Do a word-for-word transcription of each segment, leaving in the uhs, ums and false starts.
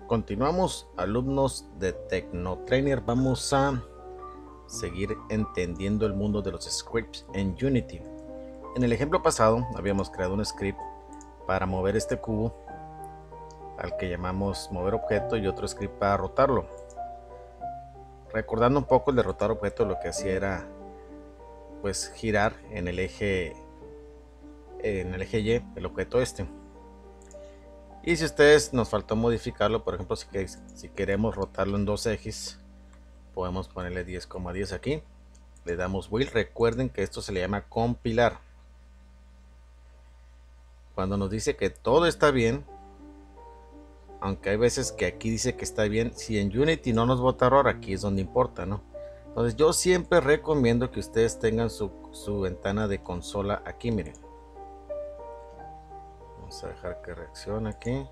Continuamos, alumnos de Tecnotrainer. Vamos a seguir entendiendo el mundo de los scripts en Unity. En el ejemplo pasado habíamos creado un script para mover este cubo, al que llamamos mover objeto, y otro script para rotarlo. Recordando un poco, el de rotar objeto lo que hacía era pues girar en el eje en el eje Y el objeto este. Y si ustedes nos faltó modificarlo, por ejemplo, si, que, si queremos rotarlo en dos ejes, podemos ponerle diez coma diez aquí, le damos will. Recuerden que esto se le llama compilar. Cuando nos dice que todo está bien, aunque hay veces que aquí dice que está bien, si en Unity no nos bota error, aquí es donde importa, ¿no? Entonces yo siempre recomiendo que ustedes tengan su, su ventana de consola aquí, miren. Vamos a dejar que reaccione aquí.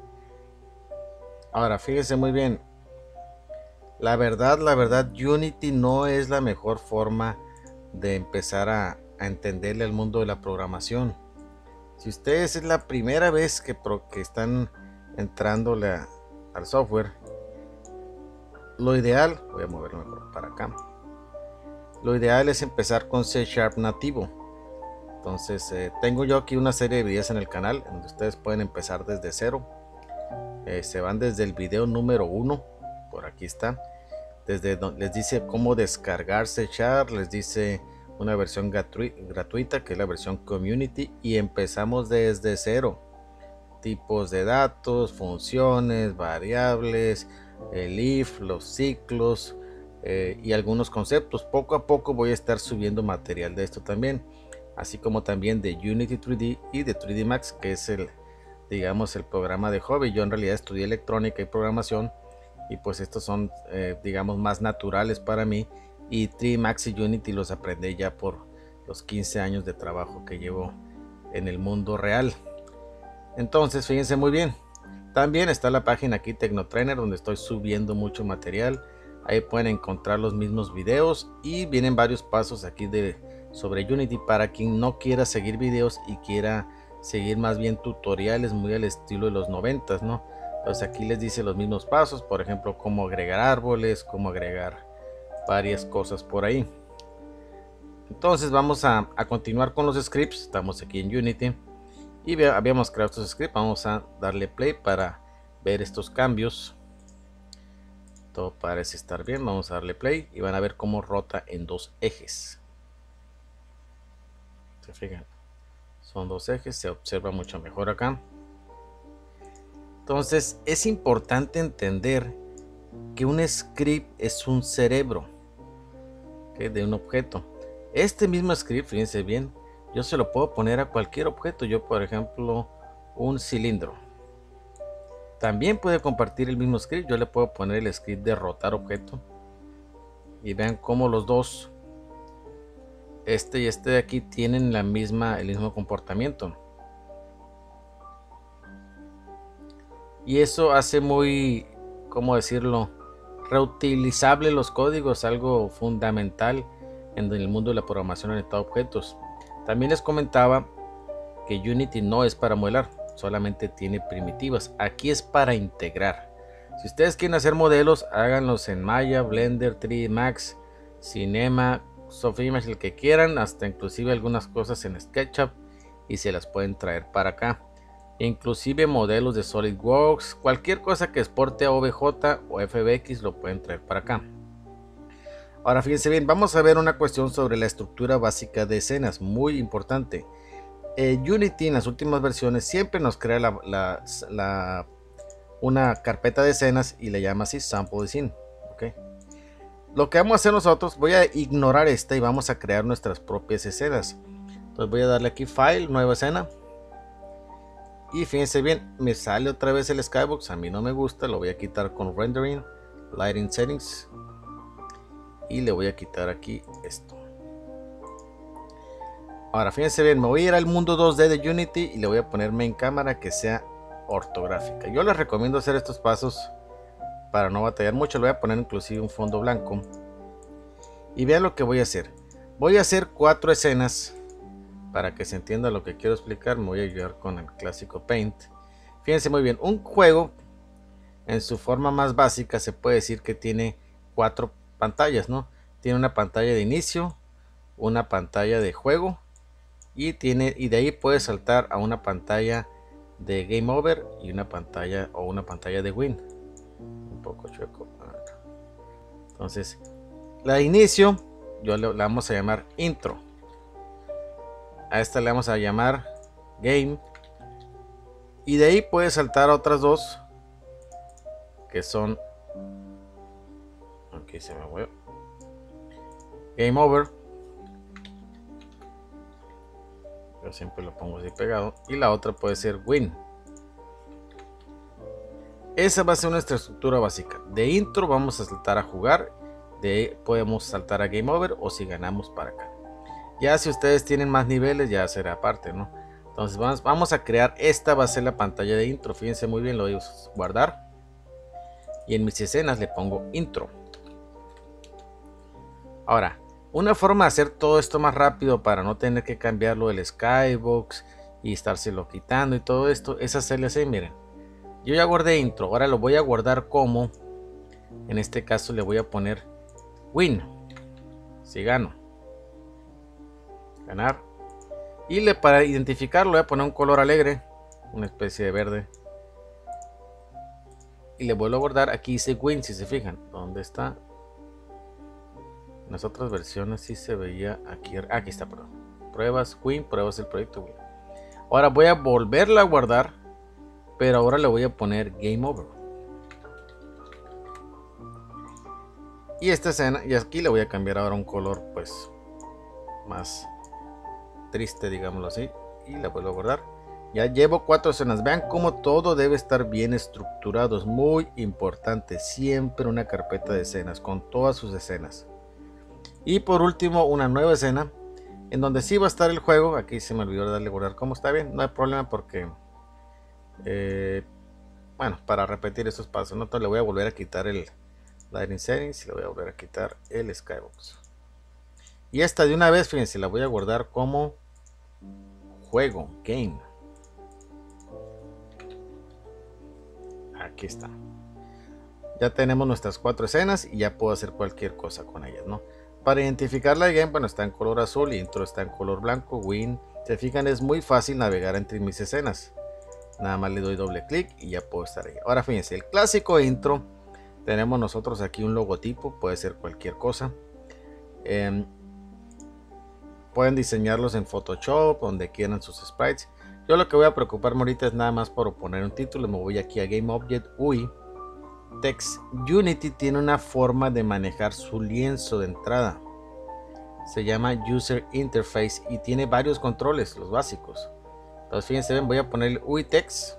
Ahora fíjense muy bien. La verdad, la verdad, Unity no es la mejor forma de empezar a, a entenderle al mundo de la programación. Si ustedes es la primera vez que, pro, que están entrando la, al software, lo ideal, voy a moverlo mejor para acá. Lo ideal es empezar con C Sharp nativo. Entonces eh, tengo yo aquí una serie de videos en el canal donde ustedes pueden empezar desde cero. Eh, se van desde el video número uno, por aquí está, desde donde les dice cómo descargar C Sharp, les dice una versión gratu gratuita que es la versión Community, y empezamos desde cero. Tipos de datos, funciones, variables, el if, los ciclos eh, y algunos conceptos. Poco a poco voy a estar subiendo material de esto también, así como también de Unity tres D y de tres D Max, que es el, digamos, el programa de hobby. Yo en realidad estudié electrónica y programación, y pues estos son eh, digamos más naturales para mí, y tres D Max y Unity los aprendí ya por los quince años de trabajo que llevo en el mundo real. Entonces fíjense muy bien, también está la página aquí Tecnotrainer, donde estoy subiendo mucho material. Ahí pueden encontrar los mismos videos y vienen varios pasos aquí de sobre Unity para quien no quiera seguir videos y quiera seguir más bien tutoriales muy al estilo de los noventas, ¿no? Entonces aquí les dice los mismos pasos, por ejemplo, cómo agregar árboles, cómo agregar varias cosas por ahí. Entonces vamos a, a continuar con los scripts. Estamos aquí en Unity y ve, habíamos creado estos scripts. Vamos a darle play para ver estos cambios. Todo parece estar bien. Vamos a darle play y van a ver cómo rota en dos ejes. Se fijan, son dos ejes, se observa mucho mejor acá. Entonces es importante entender que un script es un cerebro, ¿okay?, de un objeto. Este mismo script, fíjense bien, yo se lo puedo poner a cualquier objeto. Yo, por ejemplo, un cilindro. También puede compartir el mismo script. Yo le puedo poner el script de rotar objeto. Y vean cómo los dos, este y este de aquí, tienen la misma, el mismo comportamiento. Y eso hace muy, ¿cómo decirlo?, reutilizable los códigos, algo fundamental en el mundo de la programación orientada a objetos. También les comentaba que Unity no es para modelar, solamente tiene primitivas. Aquí es para integrar. Si ustedes quieren hacer modelos, háganlos en Maya, Blender, tres D Max, Cinema, Sofimage, el que quieran, hasta inclusive algunas cosas en SketchUp, y se las pueden traer para acá. Inclusive modelos de SolidWorks, cualquier cosa que exporte a O B J o F B X lo pueden traer para acá. Ahora fíjense bien, vamos a ver una cuestión sobre la estructura básica de escenas, muy importante. Eh, Unity en las últimas versiones siempre nos crea la, la, la, una carpeta de escenas y le llama así Sample Scene. ¿Okay? Lo que vamos a hacer nosotros, voy a ignorar esta y vamos a crear nuestras propias escenas. Entonces voy a darle aquí File, Nueva Escena. Y fíjense bien, me sale otra vez el Skybox, a mí no me gusta, lo voy a quitar con Rendering, Lighting Settings. Y le voy a quitar aquí esto. Ahora fíjense bien, me voy a ir al mundo dos D de Unity y le voy a poner main cámara que sea ortográfica. Yo les recomiendo hacer estos pasos para no batallar mucho. Le voy a poner inclusive un fondo blanco. Y vean lo que voy a hacer. Voy a hacer cuatro escenas para que se entienda lo que quiero explicar. Me voy a ayudar con el clásico Paint. Fíjense muy bien, un juego en su forma más básica se puede decir que tiene cuatro pantallas, ¿no? Tiene una pantalla de inicio, una pantalla de juego y tiene y de ahí puedes saltar a una pantalla de game over y una pantalla o una pantalla de win. Un poco chueco. Entonces, la de inicio yo le, la vamos a llamar intro. A esta le vamos a llamar game. Y de ahí puedes saltar a otras dos que son, aquí se me fue, game over. Yo siempre lo pongo así pegado. Y la otra puede ser win. Esa va a ser nuestra estructura básica. De intro vamos a saltar a jugar. De ahí podemos saltar a game over o si ganamos para acá. Ya si ustedes tienen más niveles ya será aparte, ¿no? Entonces vamos, vamos a crear, esta va a ser la pantalla de intro. Fíjense muy bien, lo voy a guardar. Y en mis escenas le pongo intro. Ahora, una forma de hacer todo esto más rápido para no tener que cambiarlo del skybox y estárselo quitando y todo esto es hacerle así, miren. Yo ya guardé intro, ahora lo voy a guardar como, en este caso le voy a poner win. Si gano. Ganar. Y le, para identificarlo voy a poner un color alegre, una especie de verde. Y le vuelvo a guardar, aquí dice win, si se fijan. ¿Dónde está? En las otras versiones sí se veía aquí. Aquí está, perdón. Pruebas, win, pruebas del proyecto win. Ahora voy a volverla a guardar, pero ahora le voy a poner game over. Y esta escena, y aquí le voy a cambiar ahora un color pues más triste, digámoslo así, y la vuelvo a guardar. Ya llevo cuatro escenas. Vean cómo todo debe estar bien estructurado. Es muy importante siempre una carpeta de escenas con todas sus escenas. Y por último una nueva escena en donde sí va a estar el juego. Aquí se me olvidó darle guardar como está bien, no hay problema porque eh, bueno, para repetir esos pasos, no le voy a volver a quitar el lighting settings y le voy a volver a quitar el skybox. Y esta de una vez, fíjense, la voy a guardar como juego, game. Aquí está. Ya tenemos nuestras cuatro escenas y ya puedo hacer cualquier cosa con ellas, ¿no? Para identificar la game, bueno, está en color azul y intro está en color blanco, win. Se fijan, es muy fácil navegar entre mis escenas. Nada más le doy doble clic y ya puedo estar ahí. Ahora fíjense, el clásico intro. Tenemos nosotros aquí un logotipo, puede ser cualquier cosa. Eh, pueden diseñarlos en Photoshop, donde quieran sus sprites. Yo lo que voy a preocuparme ahorita es nada más por poner un título. Me voy aquí a Game Object, U I, Text. Unity tiene una forma de manejar su lienzo de entrada. Se llama User Interface y tiene varios controles, los básicos. Entonces fíjense, ven, voy a poner U I Text.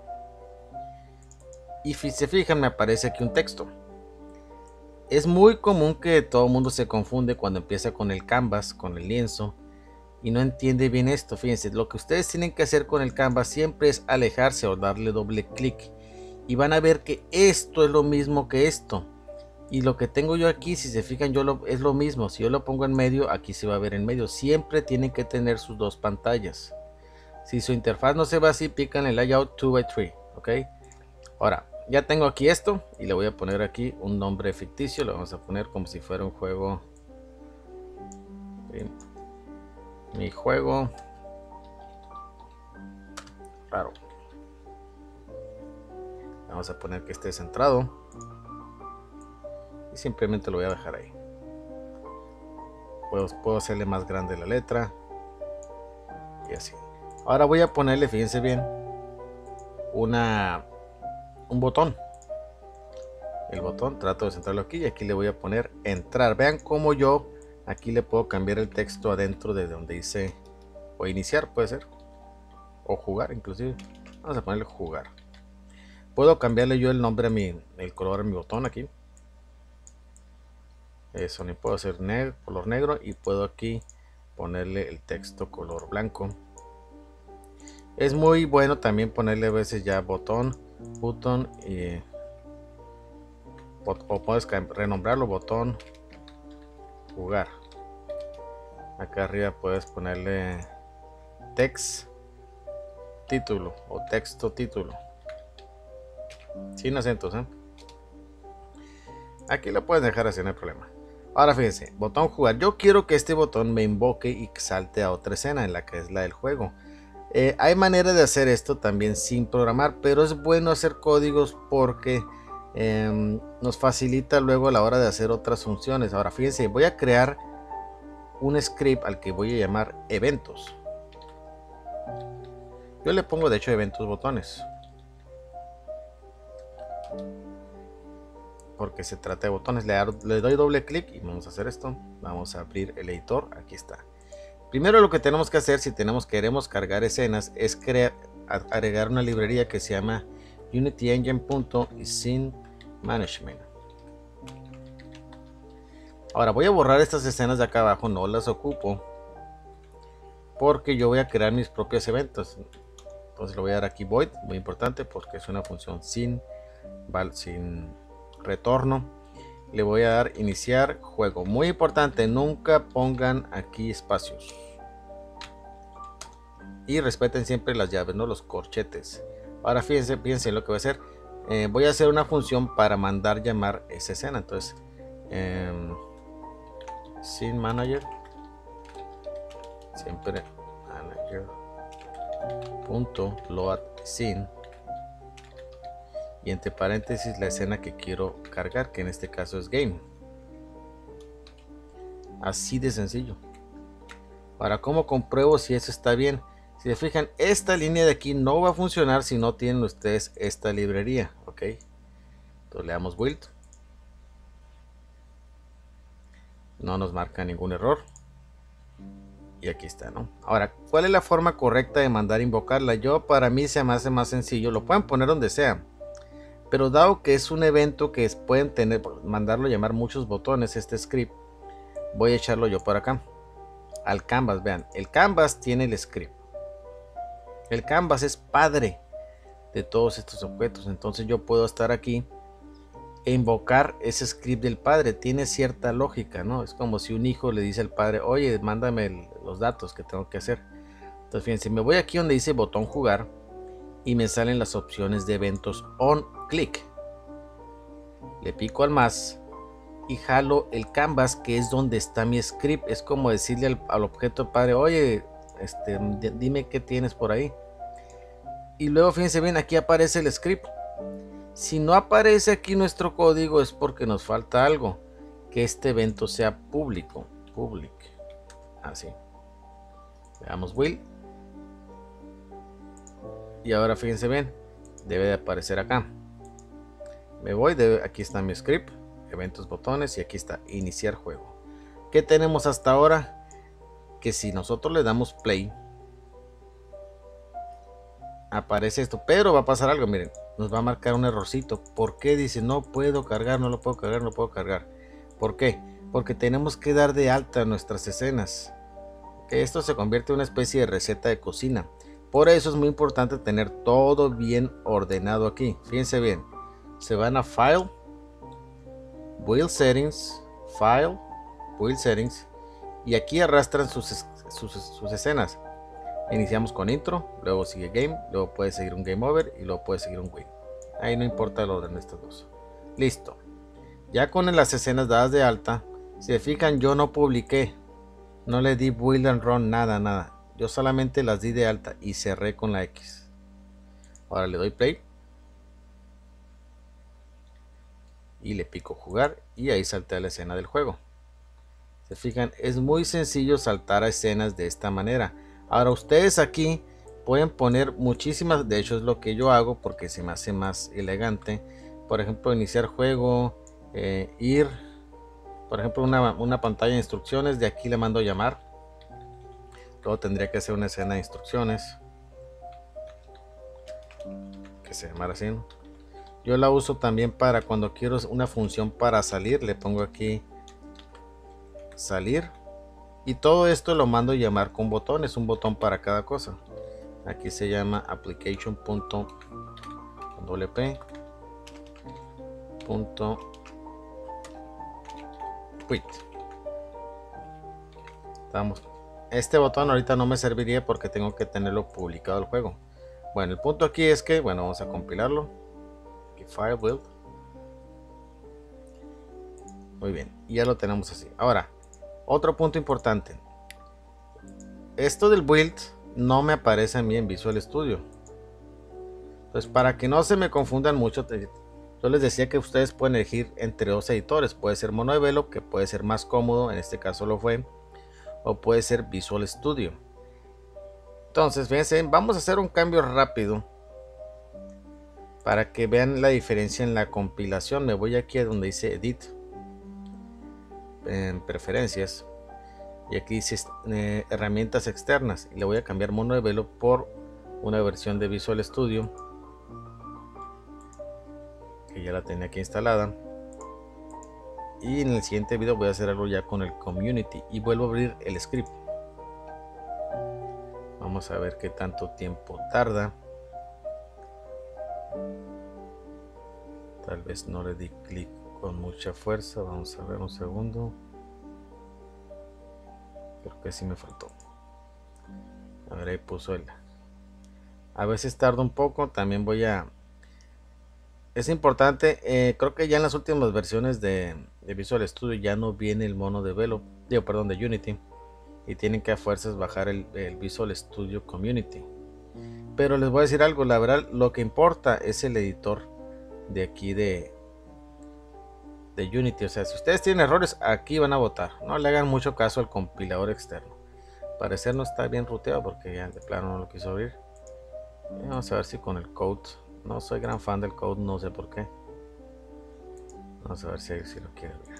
Y si se fijan, me aparece aquí un texto. Es muy común que todo el mundo se confunde cuando empieza con el canvas, con el lienzo, y no entiende bien esto. Fíjense, lo que ustedes tienen que hacer con el canvas siempre es alejarse o darle doble clic. Y van a ver que esto es lo mismo que esto. Y lo que tengo yo aquí, si se fijan, yo lo, es lo mismo. Si yo lo pongo en medio, aquí se va a ver en medio. Siempre tienen que tener sus dos pantallas. Si su interfaz no se va así, pican el layout dos by tres, ¿ok? Ahora, ya tengo aquí esto y le voy a poner aquí un nombre ficticio. Lo vamos a poner como si fuera un juego. ¿Sí? Mi juego raro. Vamos a poner que esté centrado. Y simplemente lo voy a dejar ahí. Puedo, puedo hacerle más grande la letra. Y así. Ahora voy a ponerle, fíjense bien, una, un botón. El botón, trato de centrarlo aquí y aquí le voy a poner entrar. Vean cómo yo aquí le puedo cambiar el texto adentro de donde dice, o iniciar puede ser, o jugar inclusive. Vamos a ponerle jugar. Puedo cambiarle yo el nombre a mi, el color a mi botón aquí. Eso, ni puedo hacer negro, color negro, y puedo aquí ponerle el texto color blanco. Es muy bueno también ponerle a veces ya botón, button y o puedes renombrarlo botón jugar. Acá arriba puedes ponerle text título o texto título. sin acentos, ¿eh? Aquí lo puedes dejar así, no hay problema. Ahora fíjense, botón jugar. Yo quiero que este botón me invoque y salte a otra escena en la que es la del juego. Eh, hay manera de hacer esto también sin programar, pero es bueno hacer códigos porque eh, nos facilita luego a la hora de hacer otras funciones. Ahora fíjense, voy a crear un script al que voy a llamar eventos. Yo le pongo de hecho eventos botones, porque se trata de botones. Le, le doy doble clic y vamos a hacer esto. Vamos a abrir el editor. Aquí está. Primero lo que tenemos que hacer si tenemos queremos cargar escenas es crear, agregar una librería que se llama Unity Engine.Scene Management. Ahora voy a borrar estas escenas de acá abajo, no las ocupo porque yo voy a crear mis propios eventos. Entonces le voy a dar aquí void, muy importante porque es una función sin, sin retorno. Le voy a dar iniciar juego, muy importante, nunca pongan aquí espacios y respeten siempre las llaves, no los corchetes. Ahora fíjense, fíjense lo que voy a hacer. Eh, voy a hacer una función para mandar llamar esa escena. Entonces eh, sin manager, siempre manager punto load scene y entre paréntesis la escena que quiero cargar, que en este caso es game. Así de sencillo. Ahora, ¿cómo compruebo si eso está bien? Si se fijan, esta línea de aquí no va a funcionar si no tienen ustedes esta librería, ok. Entonces le damos build, no nos marca ningún error y aquí está, ¿no? Ahora, ¿cuál es la forma correcta de mandar invocarla? Yo, para mí se me hace más sencillo, lo pueden poner donde sea, pero dado que es un evento que pueden tener, mandarlo llamar muchos botones, este script, voy a echarlo yo por acá al canvas. Vean, el canvas tiene el script, el canvas es padre de todos estos objetos, entonces yo puedo estar aquí e invocar ese script del padre. Tiene cierta lógica, ¿no? Es como si un hijo le dice al padre, oye, mándame el, los datos que tengo que hacer. Entonces fíjense, me voy aquí donde dice botón jugar y me salen las opciones de eventos on click. Le pico al más y jalo el canvas, que es donde está mi script. Es como decirle al, al objeto padre, oye, este, dime qué tienes por ahí. Y luego fíjense bien, aquí aparece el script. Si no aparece aquí nuestro código es porque nos falta algo, que este evento sea público, public, así. Veamos will. Y ahora fíjense bien, debe de aparecer acá. Me voy, de, aquí está mi script, eventos, botones, y aquí está iniciar juego. ¿Qué tenemos hasta ahora? Que si nosotros le damos play, aparece esto, pero va a pasar algo, miren, nos va a marcar un errorcito. ¿Por qué? Dice, no puedo cargar, no lo puedo cargar, no lo puedo cargar. ¿Por qué? Porque tenemos que dar de alta nuestras escenas. Que esto se convierte en una especie de receta de cocina. Por eso es muy importante tener todo bien ordenado aquí. Fíjense bien, se van a File, Build Settings, File, Build Settings, y aquí arrastran sus, sus, sus escenas. Iniciamos con intro, luego sigue game, luego puede seguir un game over y luego puede seguir un win. Ahí no importa el orden de estos dos. Listo. Ya con las escenas dadas de alta, si se fijan, yo no publiqué, no le di build and run, nada, nada. Yo solamente las di de alta y cerré con la X. Ahora le doy play y le pico jugar y ahí salté a la escena del juego. Se fijan, es muy sencillo saltar a escenas de esta manera. Ahora ustedes aquí pueden poner muchísimas, de hecho es lo que yo hago porque se me hace más elegante. Por ejemplo, iniciar juego, eh, ir, por ejemplo, una, una pantalla de instrucciones, de aquí le mando llamar. Luego tendría que hacer una escena de instrucciones que se llama así. Yo la uso también para cuando quiero una función para salir, le pongo aquí salir. Y todo esto lo mando a llamar con botones, un botón para cada cosa. Aquí se llama application punto wp punto quit. Estamos. Este botón ahorita no me serviría porque tengo que tenerlo publicado el juego. Bueno, el punto aquí es que, bueno, vamos a compilarlo. Aquí y File Build. Muy bien, y ya lo tenemos así. Ahora, otro punto importante. Esto del build no me aparece a mí en Visual Studio. Entonces, para que no se me confundan mucho, yo les decía que ustedes pueden elegir entre dos editores. Puede ser MonoDevelop, que puede ser más cómodo, en este caso lo fue, o puede ser Visual Studio. Entonces, fíjense, vamos a hacer un cambio rápido para que vean la diferencia en la compilación. Me voy aquí a donde dice Edit, en Preferencias, y aquí dice eh, Herramientas externas, y le voy a cambiar MonoDevelop por una versión de Visual Studio, que ya la tenía aquí instalada. Y en el siguiente video voy a hacer algo ya con el Community y vuelvo a abrir el script. Vamos a ver qué tanto tiempo tarda. Tal vez no le di clic con mucha fuerza. Vamos a ver un segundo. Creo que sí me faltó. A ver, ahí puso el. A veces tarda un poco. También voy a. Es importante. Eh, creo que ya en las últimas versiones de, de Visual Studio ya no viene el MonoDevelop. Digo, perdón, de Unity. Y tienen que a fuerzas bajar el, el Visual Studio Community. Pero les voy a decir algo. La verdad, lo que importa es el editor de aquí de, de Unity. O sea, si ustedes tienen errores, aquí van a votar. No le hagan mucho caso al compilador externo. Al parecer no está bien ruteado porque ya de plano no lo quiso abrir. Y vamos a ver si con el code. No soy gran fan del code, no sé por qué. Vamos a ver si, si lo quiere abrir.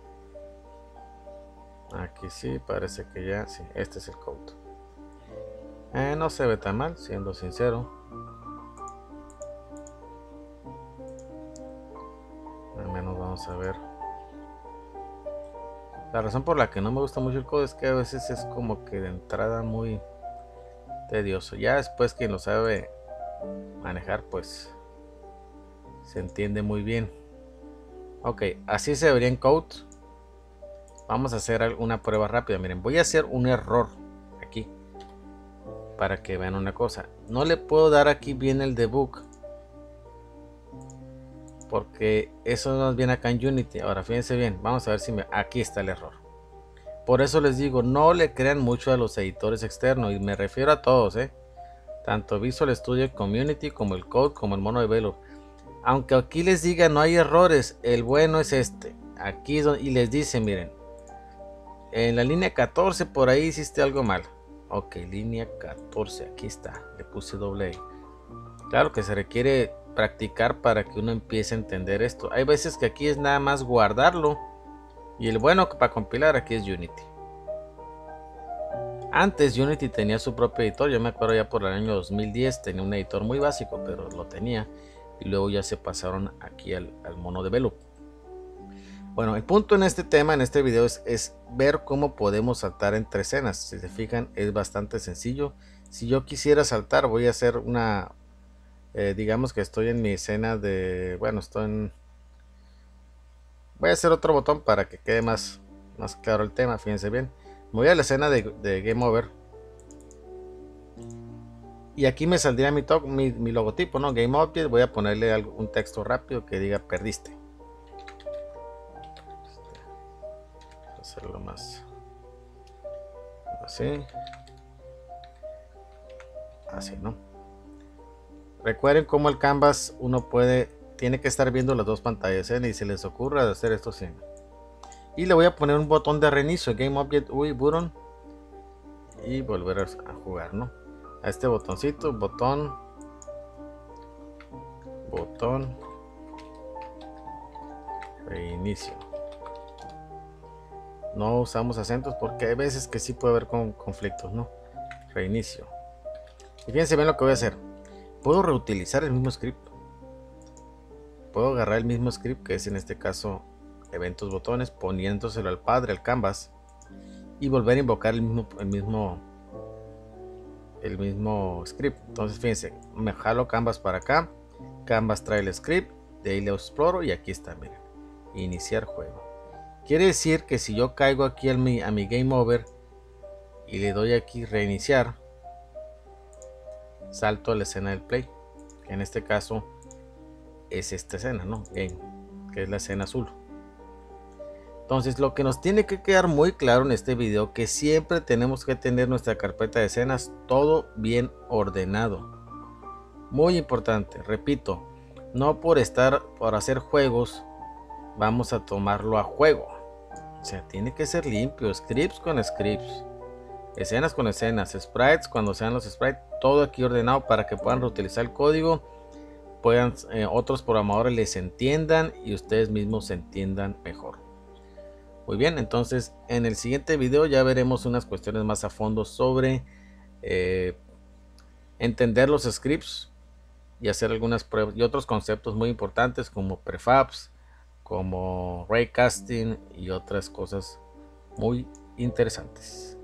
Aquí sí, parece que ya, sí, este es el code. Eh, no se ve tan mal, siendo sincero. Al menos vamos a ver. La razón por la que no me gusta mucho el code es que a veces es como que de entrada muy tedioso. Ya después quien lo sabe manejar, pues se entiende muy bien. Ok, así se vería en code. Vamos a hacer una prueba rápida. Miren, voy a hacer un error aquí para que vean una cosa. No le puedo dar aquí bien el debug porque eso nos viene acá en Unity. Ahora fíjense bien, vamos a ver si me... aquí está el error. Por eso les digo, no le crean mucho a los editores externos, y me refiero a todos, ¿eh? Tanto Visual Studio Community como el Code como el MonoDevelop. Aunque aquí les diga no hay errores, el bueno es este. Aquí es donde, y les dice, miren, en la línea catorce por ahí hiciste algo mal. Ok, línea catorce, aquí está, le puse doble E. Claro que se requiere practicar para que uno empiece a entender esto. Hay veces que aquí es nada más guardarlo, y el bueno para compilar aquí es Unity. Antes Unity tenía su propio editor. Yo me acuerdo ya por el año dos mil diez tenía un editor muy básico, pero lo tenía, y luego ya se pasaron aquí al, al MonoDevelop. Bueno, el punto en este tema, en este video, es, es ver cómo podemos saltar entre escenas. Si se fijan, es bastante sencillo. Si yo quisiera saltar, voy a hacer una, eh, digamos que estoy en mi escena de, bueno, estoy en, voy a hacer otro botón para que quede más, más claro el tema. Fíjense bien, me voy a la escena de, de Game Over, y aquí me saldría mi, mi, mi logotipo, ¿no? Game Object. Voy a ponerle algo, un texto rápido que diga perdiste. Hacerlo más así, así, ¿no? Recuerden cómo el canvas uno puede, tiene que estar viendo las dos pantallas, ¿eh? Ni se les ocurra de hacer esto sin. Y le voy a poner un botón de reinicio, Game Object U I button, y volver a jugar, ¿no? A este botoncito, botón, botón, reinicio. No usamos acentos porque hay veces que sí puede haber con conflictos, ¿no? Reinicio. Y fíjense bien lo que voy a hacer. Puedo reutilizar el mismo script. Puedo agarrar el mismo script, que es en este caso eventos botones, poniéndoselo al padre, al canvas, y volver a invocar el mismo, el mismo, el mismo script. Entonces fíjense, me jalo canvas para acá, canvas trae el script, de ahí lo exploro y aquí está, miren, iniciar juego. Quiere decir que si yo caigo aquí a mi, a mi Game Over y le doy aquí reiniciar, salto a la escena del play, que en este caso es esta escena, ¿no? Game, que es la escena azul. Entonces lo que nos tiene que quedar muy claro en este video, que siempre tenemos que tener nuestra carpeta de escenas todo bien ordenado. Muy importante, repito, no por estar, por hacer juegos, vamos a tomarlo a juego. O sea, tiene que ser limpio, scripts con scripts, escenas con escenas, sprites cuando sean los sprites, todo aquí ordenado para que puedan reutilizar el código, puedan eh, otros programadores les entiendan y ustedes mismos se entiendan mejor. Muy bien, entonces en el siguiente video ya veremos unas cuestiones más a fondo sobre eh, entender los scripts y hacer algunas pruebas y otros conceptos muy importantes como prefabs, como raycasting y otras cosas muy interesantes.